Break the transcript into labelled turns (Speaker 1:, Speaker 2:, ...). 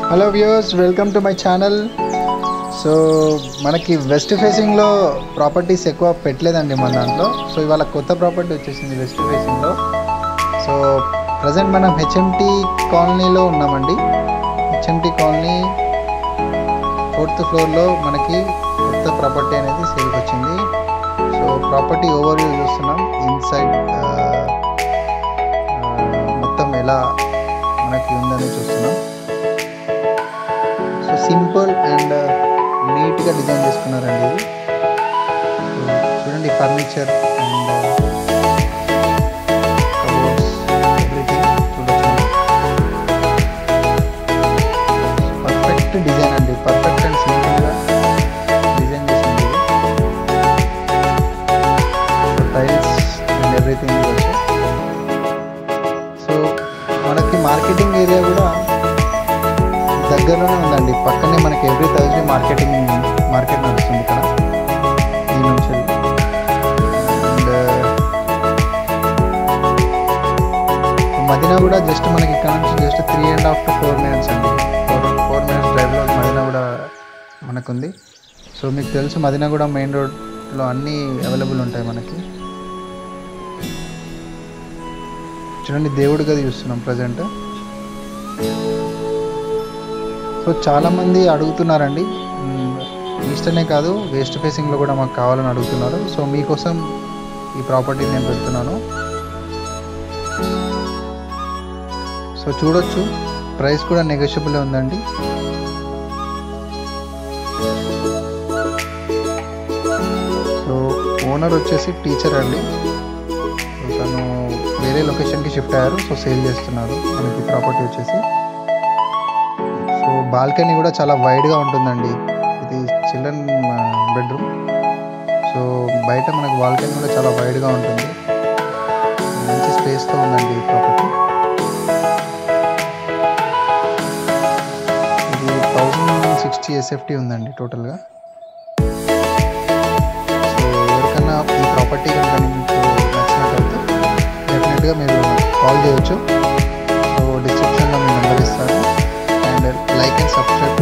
Speaker 1: Hello viewers, welcome to my channel. So మనకి west ఫేసింగ్లో properties ఎక్కువ పెట్టలేదండి మన దాంట్లో. సో ఇవాళ కొత్త ప్రాపర్టీ వచ్చేసింది వెస్ట్ ఫేసింగ్లో. సో ప్రజెంట్ మనం హెచ్ఎంటీ కాలనీలో ఉన్నామండి. హెచ్ఎంటీ కాలనీ 4th ఫ్లోర్లో మనకి కొత్త ప్రాపర్టీ అనేది సేల్కి వచ్చింది. సో ప్రాపర్టీ ఓవర్వ్యూ చూస్తున్నాం. ఇన్సైడ్ మొత్తం ఎలా మనకి ఉందని చూస్తున్నాం. సో సింపుల్ అండ్ నీట్గా డిజైన్ చేసుకున్నారండి ఇది. చూడండి, ఫర్నిచర్ అండ్ కబోర్డ్స్ ఎవ్రీథింగ్ చూడొచ్చు. పర్ఫెక్ట్ డిజైన్ అండి, పర్ఫెక్ట్ అండ్ సింపుల్గా డిజైన్ చేసింది ఇది. టైల్స్ అండ్ ఎవ్రీథింగ్ చూడొచ్చు. సో మనకి మార్కెటింగ్ ఏరియా కూడా దగ్గరలోనే ఉందండి. పక్కనే మనకి ఎవ్రీ థర్స్డే మార్కెట్ నడుస్తుంది ఇక్కడ ఈ నుంచి. అండ్ మదీనా కూడా జస్ట్ మనకి ఇక్కడ నుంచి జస్ట్ 3.5 to 4 minutes అండి. 4 minutes డ్రైవ్లో మదీనా కూడా మనకుంది. సో మీకు తెలుసు, మదీనా కూడా మెయిన్ రోడ్లో అన్నీ అవైలబుల్ ఉంటాయి మనకి. చూడండి, దేవుడి గది చూస్తున్నాం ప్రజెంట్. సో చాలామంది అడుగుతున్నారండి, ఈస్టర్నే కాదు వెస్ట్ ఫేసింగ్లో కూడా మాకు కావాలని అడుగుతున్నారు. సో మీకోసం ఈ ప్రాపర్టీ నేను పెడుతున్నాను. సో చూడొచ్చు, ప్రైస్ కూడా నెగోషియబుల్ ఉందండి. సో ఓనర్ వచ్చేసి టీచర్ అండి. సో తను వేరే లొకేషన్కి షిఫ్ట్ అయ్యారు. సో సేల్ చేస్తున్నారు మనకి ప్రాపర్టీ వచ్చేసి. సో బాల్కనీ కూడా చాలా వైడ్గా ఉంటుందండి. ఇది చిల్డ్రన్ బెడ్రూమ్. సో బయట మనకు బాల్కనీ కూడా చాలా వైడ్గా ఉంటుంది. మంచి స్పేస్తో ఉందండి ఈ ప్రాపర్టీ. ఇది 1060 SFT ఉందండి టోటల్గా. సో ఎవరికన్నా ఈ ప్రాపర్టీ కనుక మీకు నచ్చినట్లయితే డెఫినెట్గా మీరు కాల్ చేయొచ్చు. సో డిస్క్రిప్షన్లో మీ నెంబర్ ఇస్తాను. And like and subscribe